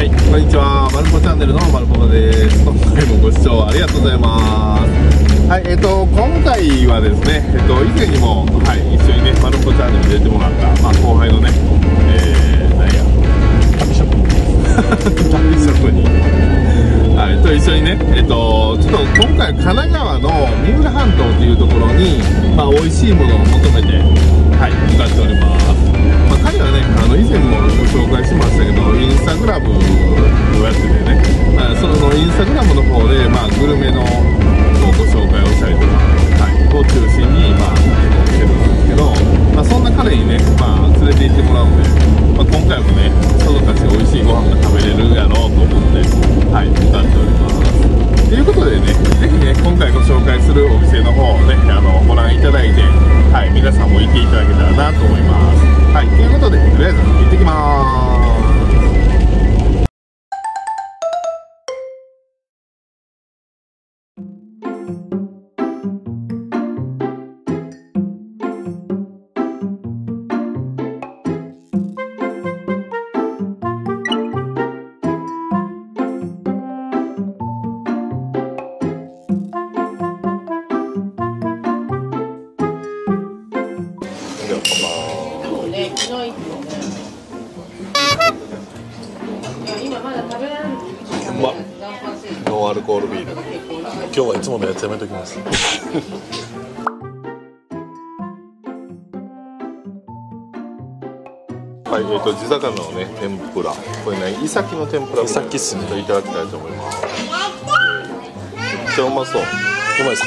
はい、こんにちは。まるぽチャンネルのまるぽです。今回もご視聴ありがとうございます。はい、今回はですね、以前にも、はい、一緒にね、まるぽチャンネルに出てもらった、後輩のね、旅職人旅職人はい、と一緒にね、ちょっと今回神奈川の三浦半島というところに、美味しいものを求めて、はい、向かっております。彼はね、以前もご紹介しましたけど、インスタグラムをやっててね、そのインスタグラムの方で、グルメのご紹介をしたりとか、はい、を中心に、してるんですけど、そんな彼にね、連れて行ってもらうので、今回もね、そのたち美味しいご飯が食べれるやろうと思って、はい、向かっております。ということでね、ぜひね、今回ご紹介するお店の方をね、ご覧いただいて、はい、皆さんも行っていただけたらなと思います。はい、ということで、とりあえず行ってきます。ノンアルコールビール。 今日はいつものやつやめときます。 はい、地魚のね、天ぷら。これね、イサキの天ぷら。 イサキっすね。 いただきたいと思います。めっちゃうまそう。 うまいですか。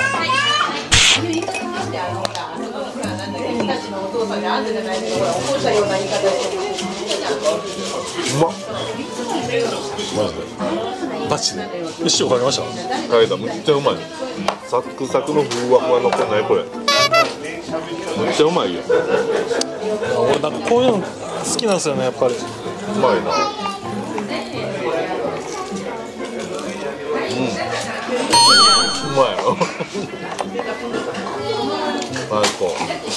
うまっ。 マジで。バチで。塩かけました。 かけた、めっちゃうまい。サクサクのふわふわのこれないこれ。めっちゃうまいよ。 俺なんかこういうの好きなんですよね、やっぱり。 うまいな。うまいよ。最高。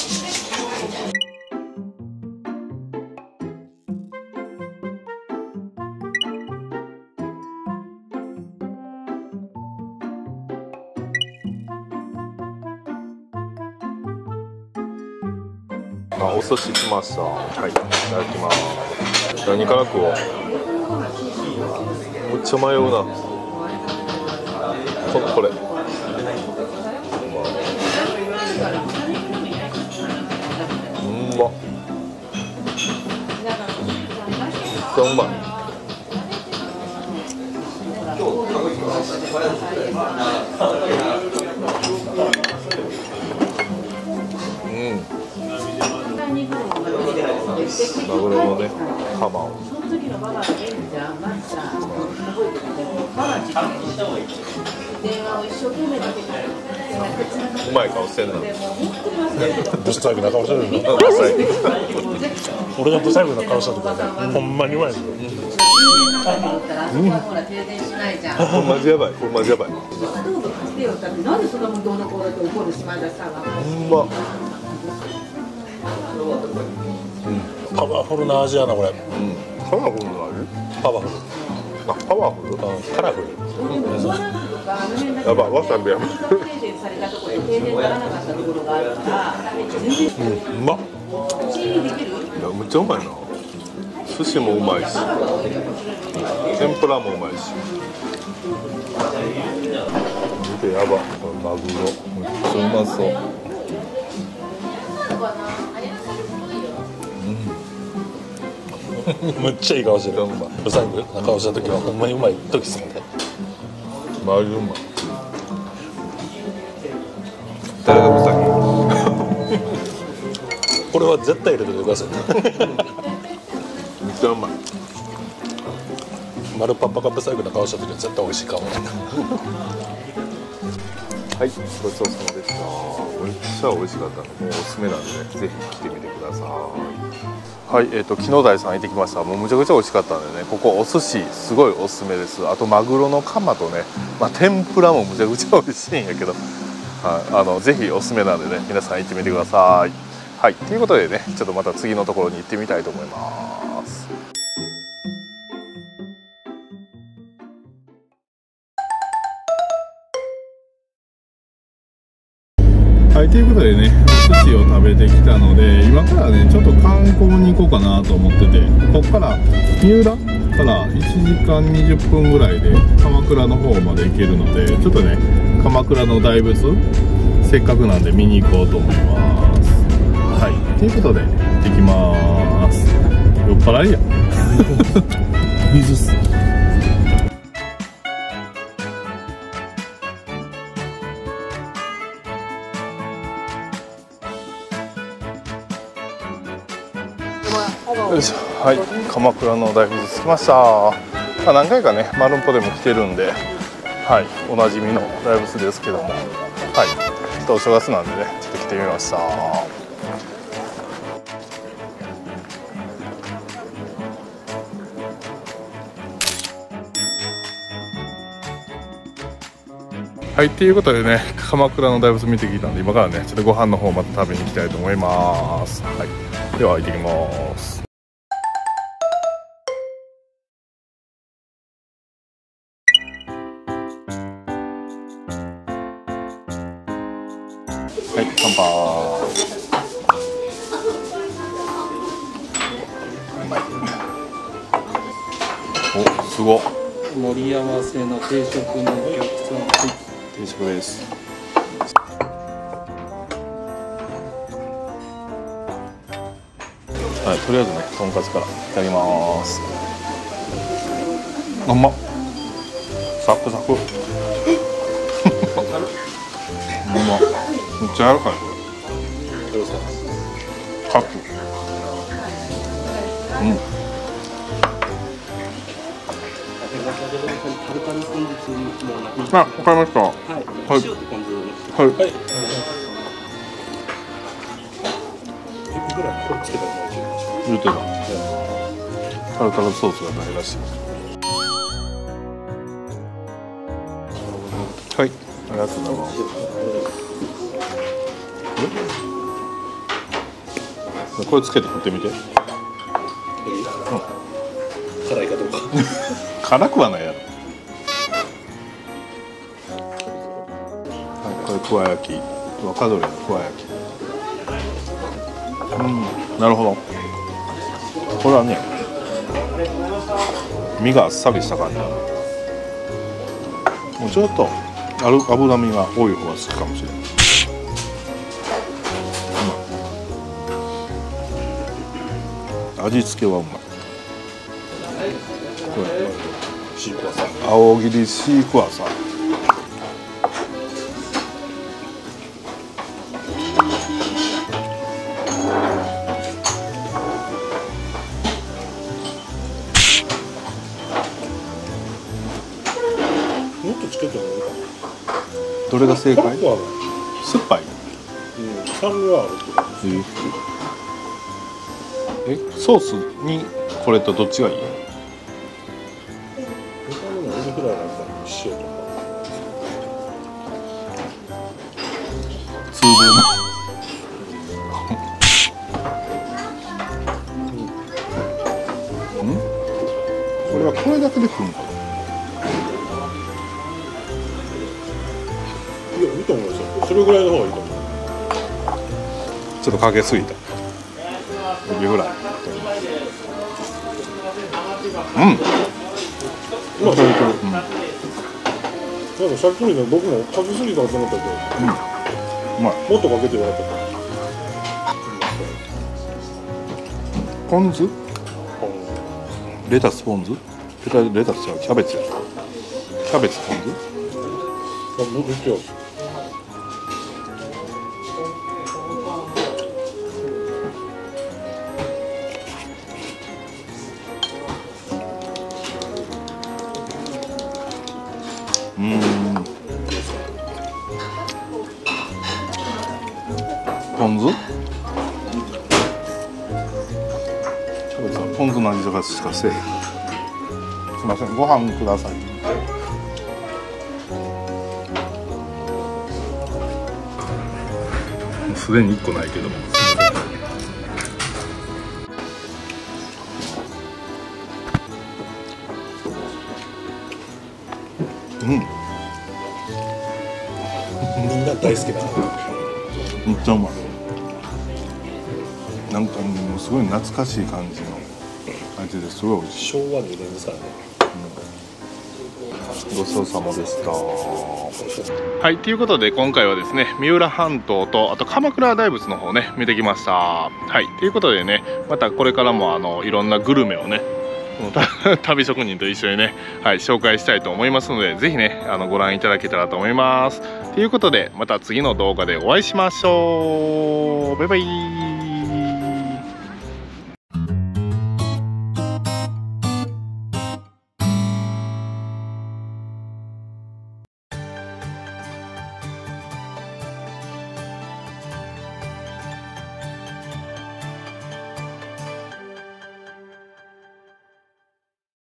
お寿司来ました。はい、いただきます。何から食おう。めっちゃ迷うな。これ。うまっ。めっちゃうまい。マグロのね、カマを。うまい顔してんな。 ブサイクな顔してるの。俺がブサイクな顔した時はね、ほんまにうまいですよ。 これマジやばい。これマジやばい。うまっ。 パワフルな味やなこれ。 パワフルな味？ パワフル。 あ、パワフル？ カラフル。 やばい、わさびやばい。 うまっ。 いや、めっちゃうまいな。寿司もうまいし、天ぷらもうまいし。見て、やば、これマグロめっちゃうまそう。 めっちゃいい顔してる。ブサイクな顔した時はほんまにうまい時っすもんね。 マジうまい。誰がブサイク？ これは絶対入れててくださいね。 めっちゃうまい。 丸パパがブサイクな顔した時は絶対美味しい顔。 はい、ごちそうさまでした。めっちゃ美味しかったので、もうおすすめなんでね、ぜひ来てみてください。はい、木野台さん行ってきました。もうむちゃくちゃ美味しかったんでね、ここお寿司すごいおすすめです。あとマグロのカマとね、天ぷらもむちゃくちゃ美味しいんやけど、はい、ぜひおすすめなんでね、皆さん行ってみてください。はい、ということでね、ちょっとまた次のところに行ってみたいと思います。 はい、ということでね、お寿司を食べてきたので、今からねちょっと観光に行こうかなと思ってて、ここから三浦から1時間20分ぐらいで鎌倉の方まで行けるので、ちょっとね鎌倉の大仏せっかくなんで見に行こうと思います。はい、ということで行ってきます。酔っ払いや水っす。よいしょ。はい、鎌倉の大仏着きました。何回かね丸んぽでも来てるんで、はい、おなじみの大仏ですけども、はい、ちょっとお正月なんでねちょっと来てみました。はい、ということでね鎌倉の大仏見てきたんで、今からねちょっとご飯の方また食べに行きたいと思います。はい、では行ってきます。はい、乾杯。うまい。お、すごっ。 盛り合わせの定食のお客さん。はい、 定食です。はい、とりあえずね、とんかつからいただきます。あんま。サクサク。うま。めっちゃ柔らかいこれ。どうですか。カップ。うん。あ、わかりました。はい。はい。はい。言うてた。タルタルソースがないらしい。はい、ありがとうございます。これつけて食ってみて。 辛いかどうか。 辛くはないやろ。はい、これくわ焼き、若鶏のくわ焼き。なるほど。これはね、身があっさりした感じ。もうちょっと脂身が多い方が好きかもしれない。味付けはうまい。これシークワーサー、青切りシークワーサー。 もっとつけてもいいかどれが正解？ な。酸酸っぱい。 酸味はあるけど。 ソースにこれとどっちがいい？ 他のエビフライなんか塩とか。 ツーブルの。これはこれだけで食うんか。 いや、いいと思いますよ。それぐらいの方がいいと思う。 ちょっとかけすぎた。エビフライ。 まあ、そういうこと。なんかさっきみたいに僕もかけすぎたと思ったけど、 うまい。 もっとかけてよかったから。 ポン酢？レタスポン酢？レタスじゃキャベツや。キャベツポン酢？ あ、どっちよ。 ポン酢？キャベツはポン酢の味とかしかせえへん。すいません、ご飯ください。もうすでに1個ないけど。 みんな大好きなめっちゃうまい。なんかもうすごい懐かしい感じの味ですごい美味しい。 昭和2年ですからね。 ごちそうさまでした。はい、ということで今回はですね、三浦半島とあと鎌倉大仏の方ね見てきました。はい、ということでね、またこれからもいろんなグルメをね旅職人と一緒にね、はい、紹介したいと思いますので、ぜひねご覧いただけたらと思います。ということでまた次の動画でお会いしましょう。バイバイ。